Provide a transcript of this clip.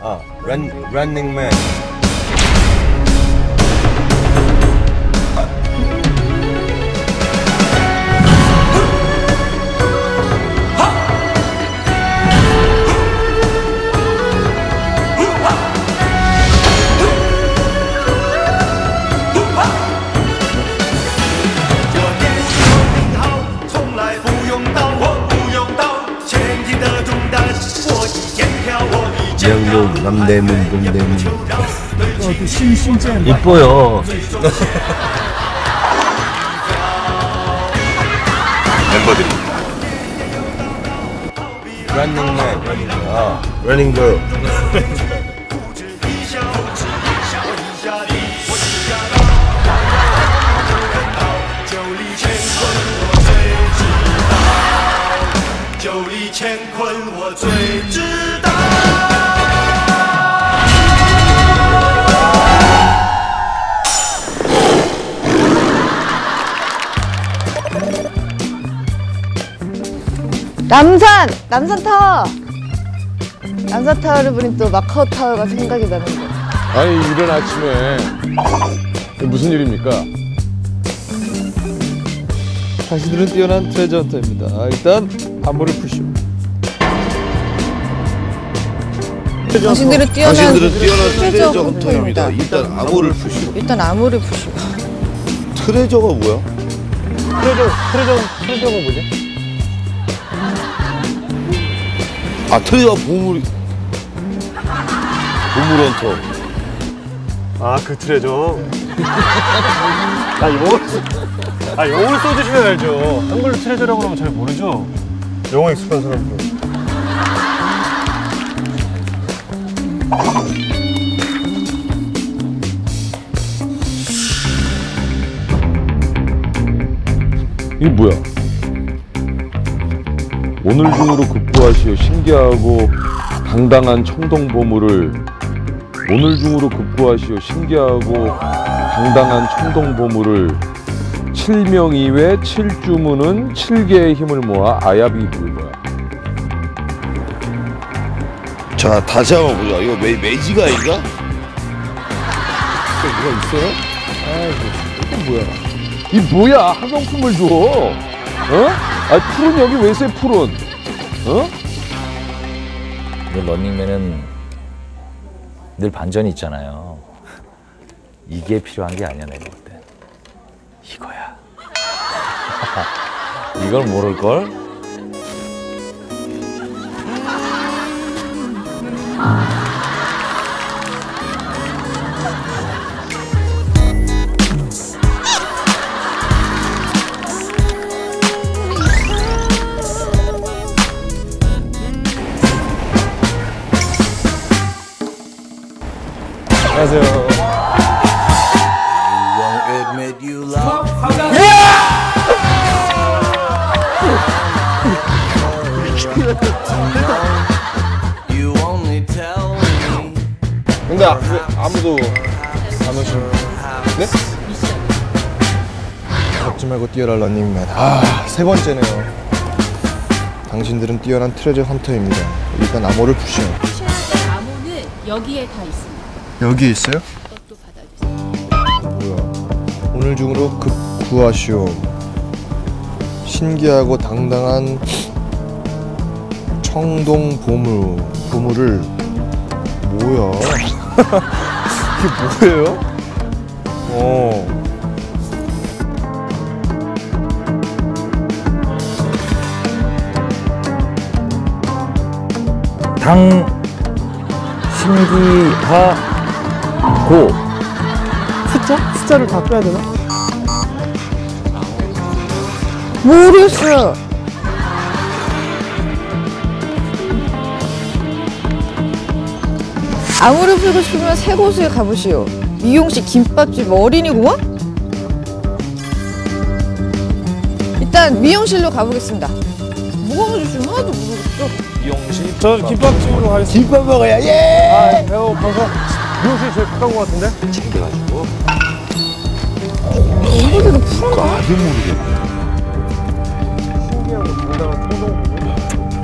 Running Man. 영롱 남대문 동대문. 이뻐요. 멤버들이 Running Man, Running Girl. 남산타워! 남산타워를 보니 또 마카오 타워가 생각이 나는 거. 아니 이른 아침에 무슨 일입니까? 당신들은 뛰어난 트레저 헌터입니다. 일단 안무를 푸시오. 당신들은 뛰어난 트레저 헌터입니다. 일단 암호를 푸시오. 트레저가 뭐야? 트레저가 뭐지? 트레저가 보물 헌터. 그 트레저. 영어를 써주시면 알죠. 한글로 트레저라고 하면 잘 모르죠. 영어 익숙한 사람들. 이게 뭐야? 오늘 중으로 급부하시오 신기하고 당당한 청동 보물을. 오늘 중으로 급부하시오 신기하고 당당한 청동 보물을. 7명 이외 7주문은 7개의 힘을 모아 아야비 부를 거야. 자, 다시 한번 보자. 이거 매지가 아닌가? 뭐가 있어요? 이게 뭐야? 이 뭐야? 학용품을 줘? 푸른 여기 왜 있어요, 푸른? 런닝맨은 늘 반전이 있잖아요. 이게 필요한 게 아니야, 내가 볼 때. 이거야. 이걸 모를걸? 안녕하세요. 근데 아무도 안 오시는. 네? 걷지 말고 뛰어라 런닝맨. 세 번째네요. 당신들은 뛰어난 트레저 헌터입니다. 일단 암호를 푸시오. 푸셔야 될 암호는 여기에 다 있습니다. 여기 있어요? 이것도 받아주세요. 뭐야? 오늘 중으로 급구하시오. 신기하고 당당한 청동 보물을. 뭐야? 이게 뭐예요? 신기하고. 숫자를 바꿔야 되나? 모르겠어요. 암호를 풀고 싶으면 세 곳을 가보시오. 미용실, 김밥집, 어린이공원? 일단 미용실로 가보겠습니다. 뭐가 먼저 지금 하나도 모르겠어. 미용실? 저 김밥집으로 가겠습니다. 김밥 먹어야 예! 배고파서. 미용실이 제일 가까운 것 같은데? 챙겨가지고. 멤버들은 풀었나? 아직 모르겠네. 신기하고 당당한 청동 보물.